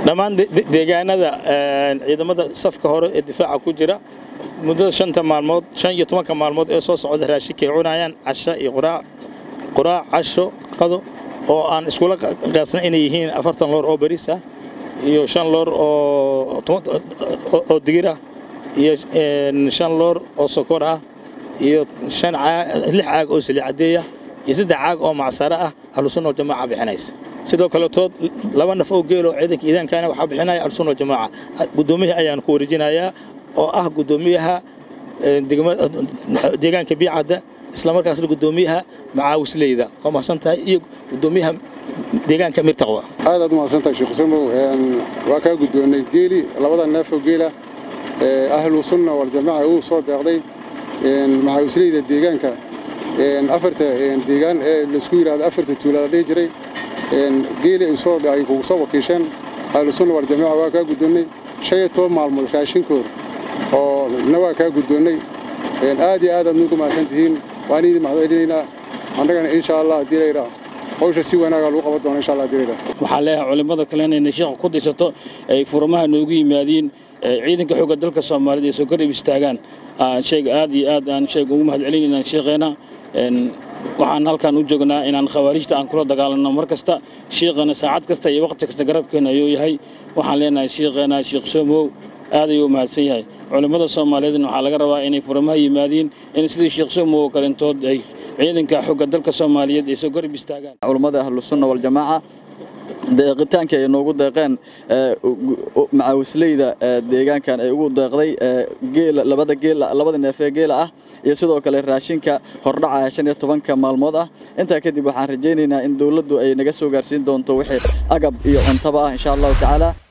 dhammaan deegaanada ciidamada safka hore ee difaaca ku jira muddo 5 maalmood 15 maalmood ee soo socda raashinka ay cunayaan casho iyo quraac casho qado oo aan iskula qaasna inay yihiin 40 loor oo bariis ah iyo 5 loor oo digir ah iyo 5 loor oo sokor ah iyo 6 caag oo saliid cadeeya iyo 3 caag oo macsaro ah ahlusunna wal jamaa bixinaysa sidoo kale tood laba naf oo geelo ciidanka iidaankaana waxa bixinaya ahlusunna wal jamaa gudoomiyaha ayaan ku wareejinayaa oo ah gudoomiyaha deegaanka Biicada isla markaas gudoomiyaha macaawisleyda oo mahadsantahay iyo gudoomiyaha deegaanka Mirtaqwa aad mahadsantahay Sheekh Xuseen waa ka gudoonay geeli labada neef oo geela ahlusunna wal jamaa uu soo deeqday macaawisleyda deegaanka afarta deegaan la isku yiraahdo afarta tuulada dhig jiray geeli soo ay ku soo wakiisheen ahlusunna wal jamaa waa ka gudoonay 15 maalmood raashinkood oo nawaa ka gudoonay aad iyo aad nugu maasantihiin waanidii maxdayna annagana insha Allah direera hawsha si wanaag ah lagu qaban doono insha Allah direera waxa leeyahay culimada kale inay sheekh ku dhisato ay furmaha noogu yimaadeen ciidanka xoogga dalka Soomaaliyeed soo garab istaagaan sheeg aad iyo aad aan sheeg ugu mahadcelinayna sheekhayna waxaan halkan u joognaa inaan khawaarijta aan kula dagaalano markasta sheekhana saacad kasta iyo waqti kasta garabkeena ayuu yahay waxaan leenahay sheekhayna Sheekh Soomow aad ayuu mahadsan yahay culimada Soomaaliyeed waxa laga rabaa inay furmaha yimaadeen in sidii Sheekh Soomow kalintood ay ciidanka xoogga dalka Soomaaliyeed ay soo garab istaagaan culimada ahlusunna wal jamaa deeqitaanka ay noogu deeqeen macaawisleyda deegaankan ay ugu deeqday geel labada neef ee geela ah iyo sidoo kale raashinka hordhaca 15 maalmood ah inta kadib waxaan rajaynaynaa in dawladdu ay naga soo gaarsiin doonto wixii agab iyo cuntaba ah insha Allah taala